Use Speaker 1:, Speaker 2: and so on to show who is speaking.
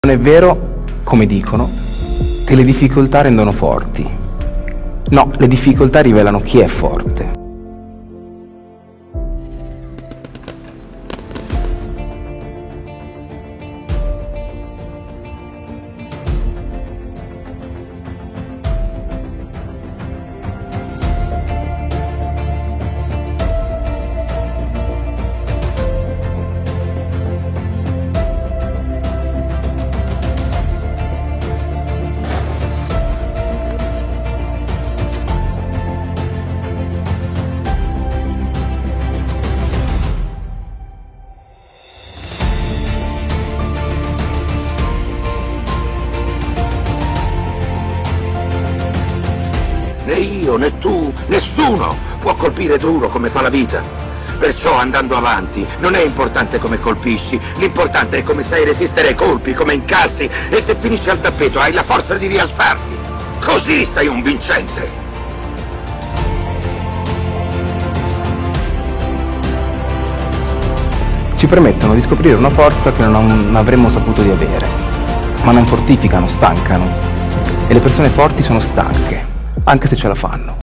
Speaker 1: Non è vero, come dicono, che le difficoltà rendono forti. No, le difficoltà rivelano chi è forte.
Speaker 2: Né io, né tu, nessuno può colpire duro come fa la vita. Perciò andando avanti non è importante come colpisci, l'importante è come sai resistere ai colpi, come incastri e se finisci al tappeto hai la forza di rialzarti. Così sei un vincente.
Speaker 1: Ci permettono di scoprire una forza che non avremmo saputo di avere, ma non fortificano, stancano. E le persone forti sono stanche, anche se ce la fanno.